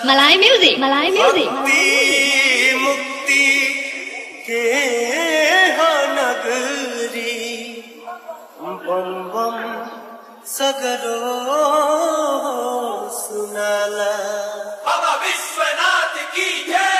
मलाई music, Malai music. मुक्ति के हो नगरी बम बम सगरो सुनाला। बाबा विश्वनाथ की जय।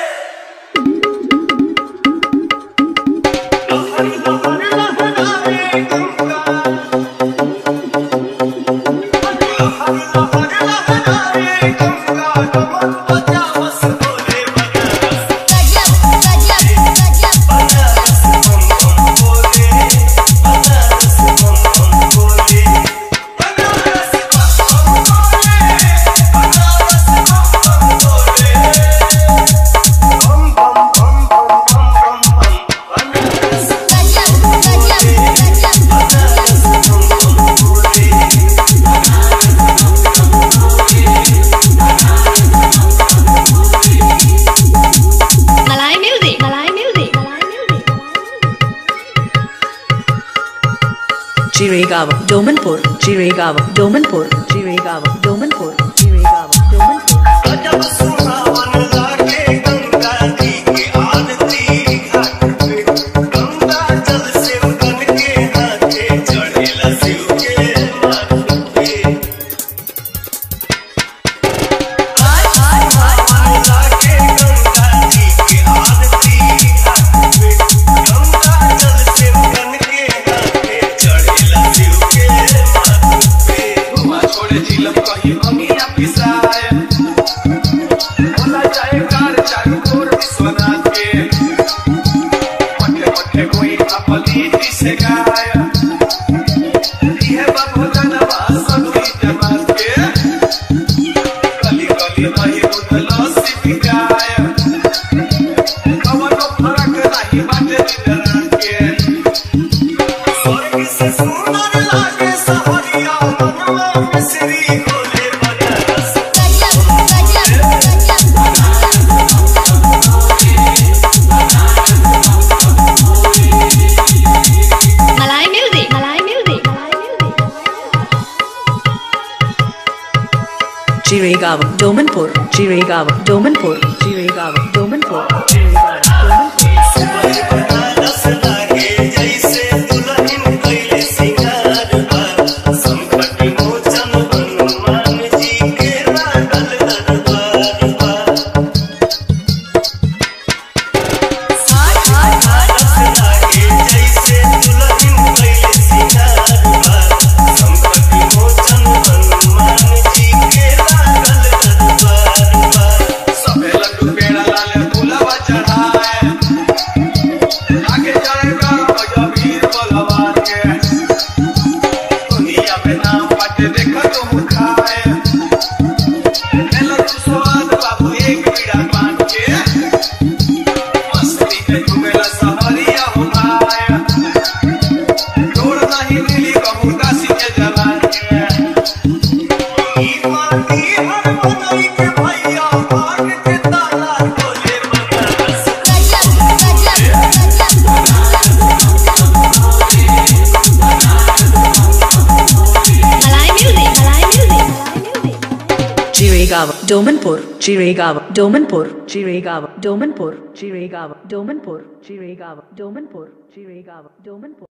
Chiragawa, Domanpur, Chiragawa, Domanpur, Chiragawa, Domanpur, Chiragawa, Domanpur. जब सुहावन लागे गंगा जी की आरती घाट पे, गंगा जल शिव बन के हाथे चढ़ेला शिव के माथ पे। सुहावन लागे गंगा जी की आरती घाट पे, गंगा जल शिव बन के हाथे चढ़ेला शिव के माथ पे। धुआं छोड़े झीलम कहीं भंगिया पिसाए, बोला जाए कार चारू ओर विश्वनाथ के। मठे मठे कोई अपनी से गाय, यह भोजनवा सदुई जमात के। गली गली नहीं बुझलो सिपिकाय, कवनो फरक नहीं बाटे निधरात के। स्वर्ग से सुंदर लागे सहरिया मनवा में Shri Bhole Banaras. Malai music, Malai music. Chiragawa, Domanpur, Chiragawa, Domanpur, Chiragawa, Domanpur, Chiragawa, Domanpur. Banaras लागे जैसे दुल्हन कैले सिंगार बा, संकट मोचन हनुमान जी के लागल दरबार बा। बनारस लागे जैसे दुल्हन कैले सिंगार बा, संकट मोचन हनुमान जी के लागल दरबार बा। सबे लड्डू पेड़ा लाल फूलवा चढ़ाए, आगे जाएगा भैया वीर बलवान के। दुनिया में नाम बाटे देखा तो मुखाए, मेला तू स्वाद बाबू एक बीड़ा पान के। मस्ती में घूमेला सहरिया हो भाई, जोड़ नहीं मिली कहूँ काशी के जवान के। ई माटी हर बनई के भैया भाग के ताला खोले Banaras. Malai music, Malai music. Chiragawa, Domanpur, Chiragawa, Domanpur, Chiragawa, Domanpur, Chiragawa, Domanpur, Chiragawa, Domanpur, Chiragawa, Domanpur.